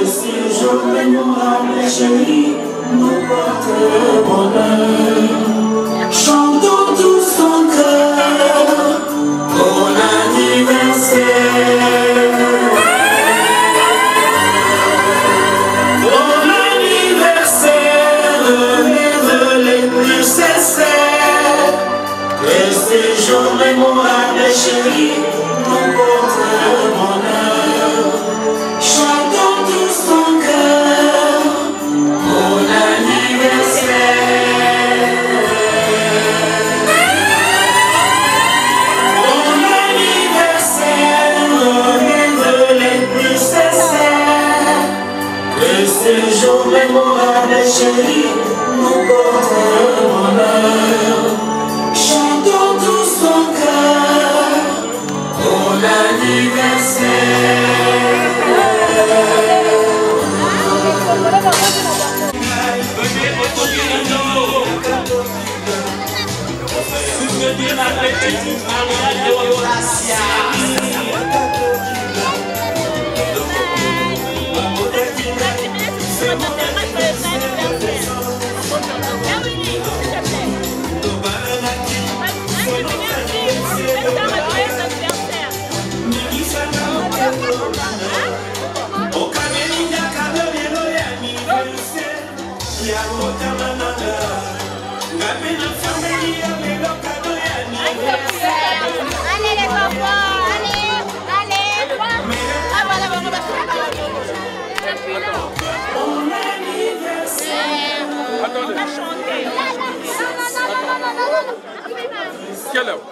ce jour mémorable, chérie, nous porte bonheur. Chantons tous en cœur pour l'anniversaire. Pour l'anniversaire, mes vœux les plus sincères. Que ce jour mémorable, chérie, nous porte bonheur. Chantons tous en cœur pour l'anniversaire. Pour l'anniversaire, mes vœux les plus sincères. Que ce jour mémorable, chérie, nous porte bonheur. Chantons tous en cœur pour l'anniversaire. Allez les papas, allez, ah voilà, on va Bon anniversaire. on va chanter. Non. Quelle heure?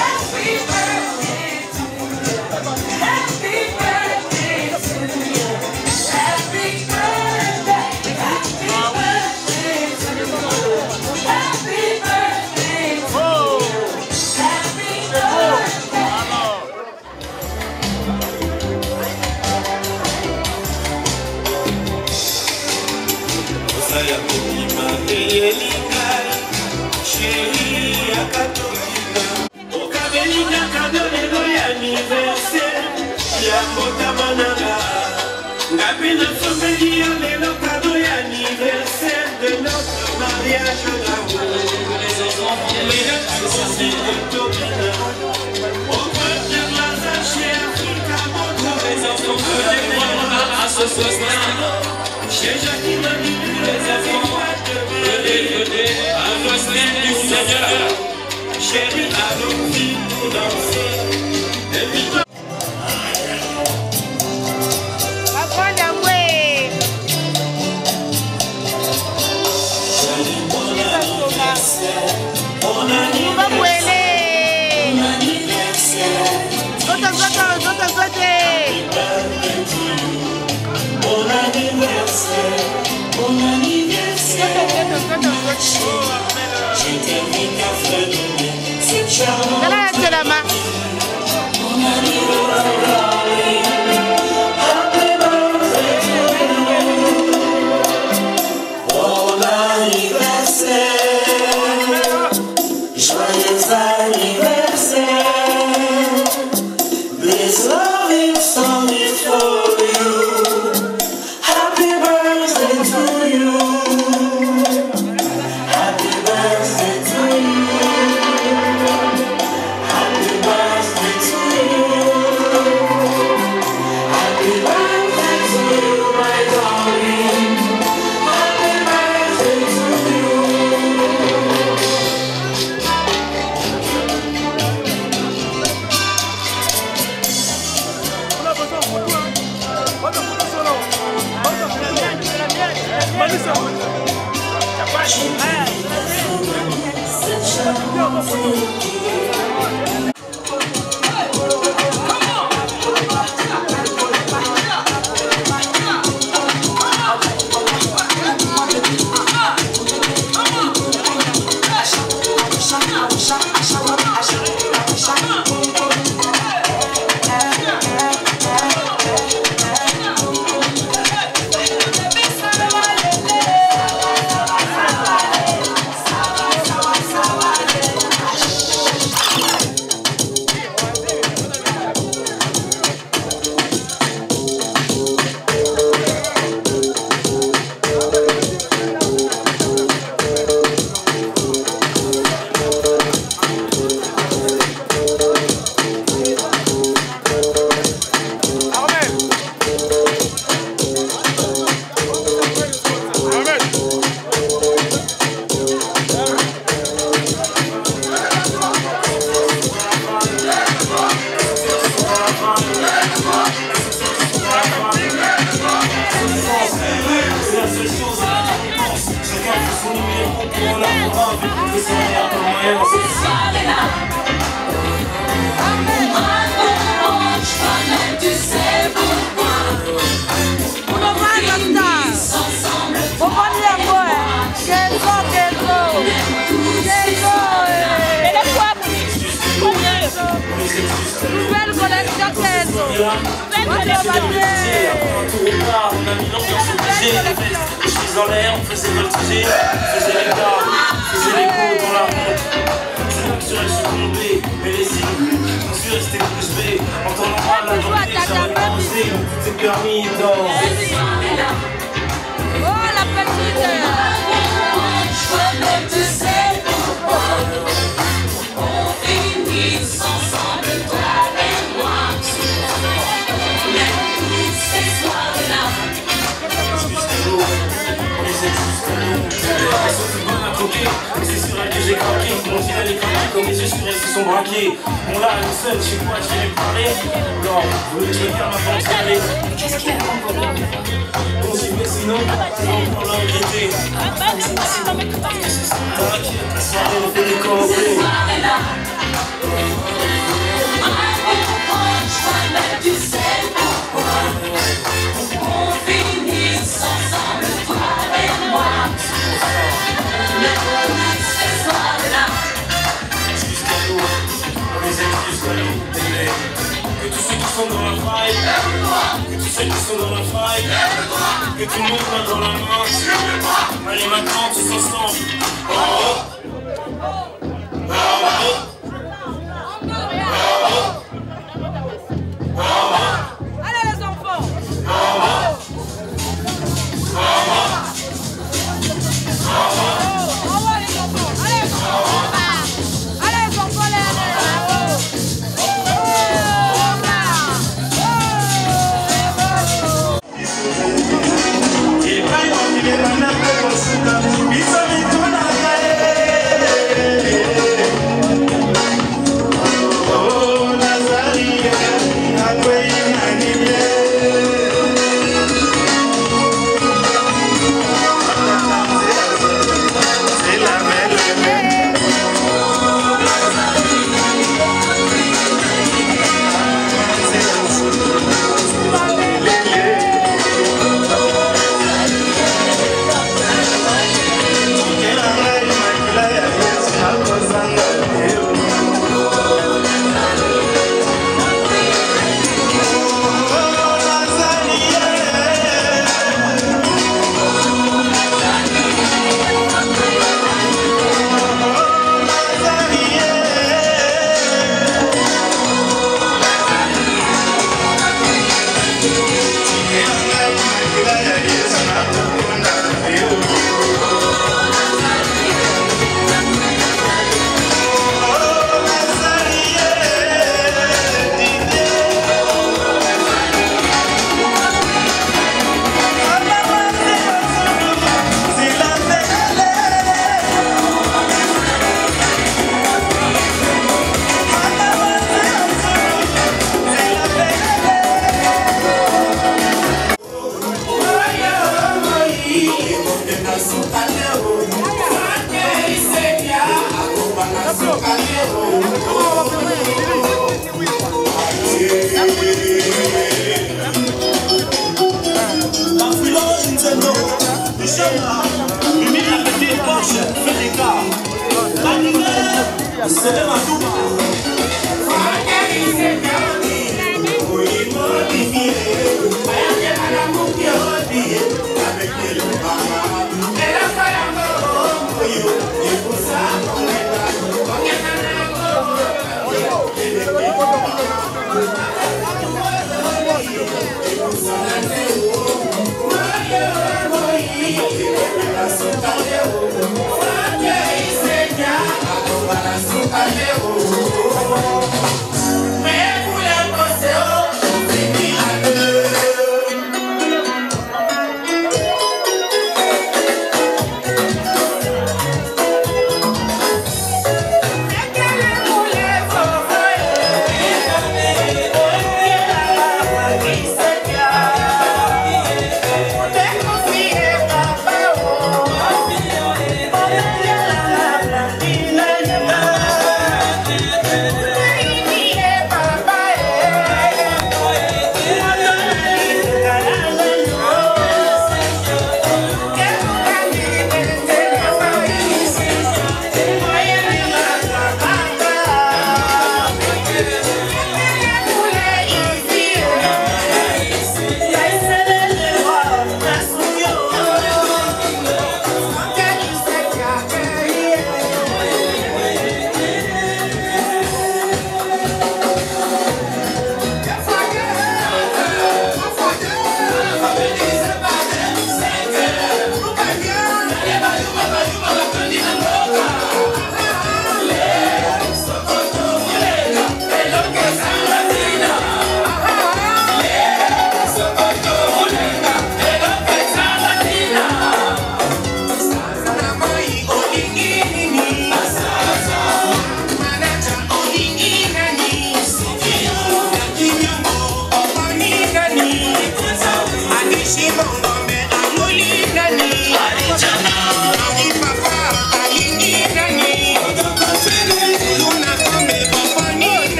Happy birthday to you. Chérie, allons-y pour danser. Nouvelle collection Kenzo. On a mis l'ambiance obligée, les chemises en l'air, on faisait voltiger, on faisait les gars, on faisait les coups dans la honte. C'est là que sur elle je suis tombé, mais les signes, on suis resté bouche bée. En temps normal, la journée, j'aurais pas osé, mais tout est permis dans. Oh la petite. Tu sais pourquoi on finit ensemble, toi et moi. Mais ces soirs-là, Jusqu'à l'eau, on les aide jusqu'à l'eau. Elles sont plus bonnes à croquer, mais c'est sur elle que j'ai craqué. Mon dit elle est craquée, comme les yeux sur elle se sont braqués. Bon là, elle est seule, je sais pas, je vais lui parler. Non, vous voulez que je me ferme avant de parler. Qu'est-ce qu'il y a on s'y met sinon, on va regretter. T'inquiète, la soirée, on fait des corvées. tu sais pourquoi on finit ensemble, toi et moi. Mais ces soirs-là, Jusqu'à l'eau, on les aide jusqu'à l'eau. Et tous ceux qui sont sont dans la faille, que tous ceux qui sont dans la faille, que tout le monde va dans la main. Allez maintenant tous ensemble. Allez les enfants.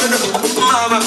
Mama,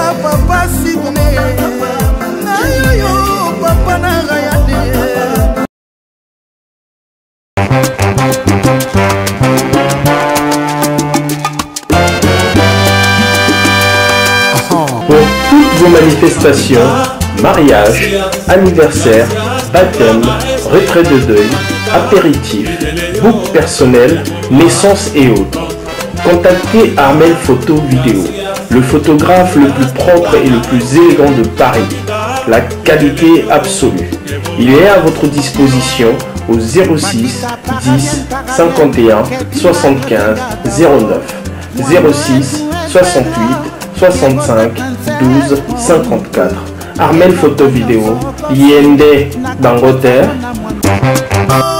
papa Sidney na yo papa na Rayane. Pour toutes vos manifestations, mariage, anniversaire, baptême, retraite de deuil, apéritif, book personnel, naissance et autres, contactez Armel Photo Vidéo, le photographe le plus propre et le plus élégant de Paris. La qualité absolue. Il est à votre disposition au 06 10 51 75 09 06 68 65 12 54. Armel Photo Vidéo, Yende Dangote.